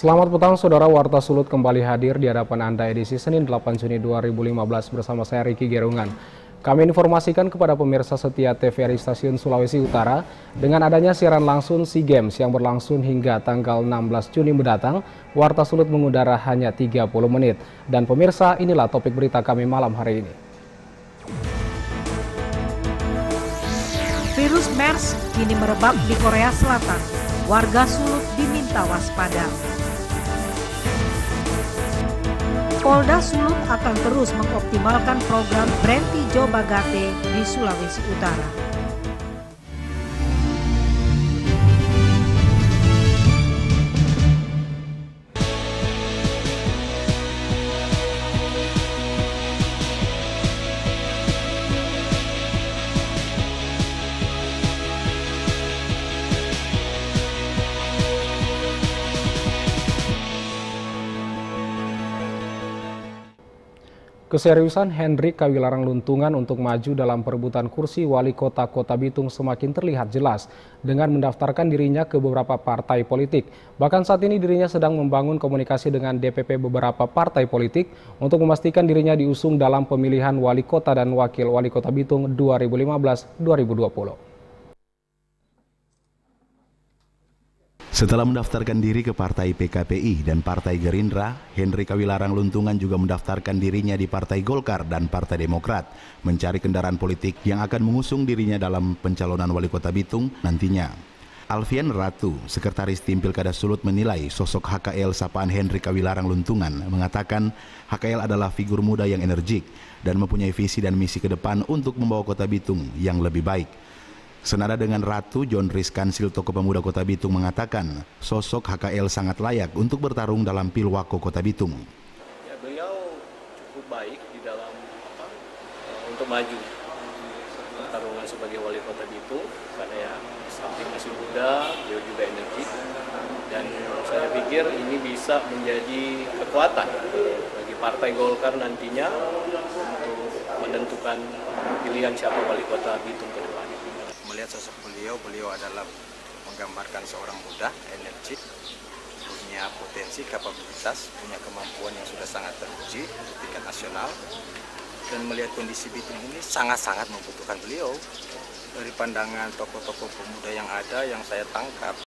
Selamat petang, Saudara. Warta Sulut kembali hadir di hadapan Anda edisi Senin 8 Juni 2015 bersama saya Riki Gerungan. Kami informasikan kepada pemirsa setia TVRI Stasiun Sulawesi Utara, dengan adanya siaran langsung SEA Games yang berlangsung hingga tanggal 16 Juni mendatang, Warta Sulut mengudara hanya 30 menit. Dan pemirsa, inilah topik berita kami malam hari ini. Virus MERS kini merebak di Korea Selatan. Warga Sulut diminta waspada. Polda Sulut akan terus mengoptimalkan program Brenti Jo Bagate di Sulawesi Utara. Keseriusan Hendrik Kawilarang Luntungan untuk maju dalam perebutan kursi wali kota Kota Bitung semakin terlihat jelas dengan mendaftarkan dirinya ke beberapa partai politik. Bahkan saat ini dirinya sedang membangun komunikasi dengan DPP beberapa partai politik untuk memastikan dirinya diusung dalam pemilihan wali kota dan wakil wali kota Bitung 2015-2020. Setelah mendaftarkan diri ke Partai PKPI dan Partai Gerindra, Hendrik Kawilarang Luntungan juga mendaftarkan dirinya di Partai Golkar dan Partai Demokrat, mencari kendaraan politik yang akan mengusung dirinya dalam pencalonan wali kota Bitung nantinya. Alfian Ratu, Sekretaris Tim Pilkada Sulut, menilai sosok HKL sapaan Hendrik Kawilarang Luntungan, mengatakan HKL adalah figur muda yang energik dan mempunyai visi dan misi ke depan untuk membawa kota Bitung yang lebih baik. Senada dengan Ratu, John Rizkansil, tokoh pemuda Kota Bitung, mengatakan sosok HKL sangat layak untuk bertarung dalam Pilwako Kota Bitung. Ya, beliau cukup baik di dalam untuk maju pertarungan sebagai wali Kota Bitung karena ya samping masih muda, beliau juga energik, dan saya pikir ini bisa menjadi kekuatan bagi Partai Golkar nantinya untuk menentukan pilihan siapa wali Kota Bitung ke depan. Melihat sosok beliau adalah menggambarkan seorang muda, energik, punya potensi, kapabilitas, punya kemampuan yang sudah sangat teruji di tingkat nasional. Dan melihat kondisi Bitung ini sangat-sangat membutuhkan beliau. Dari pandangan tokoh-tokoh pemuda yang ada, yang saya tangkap,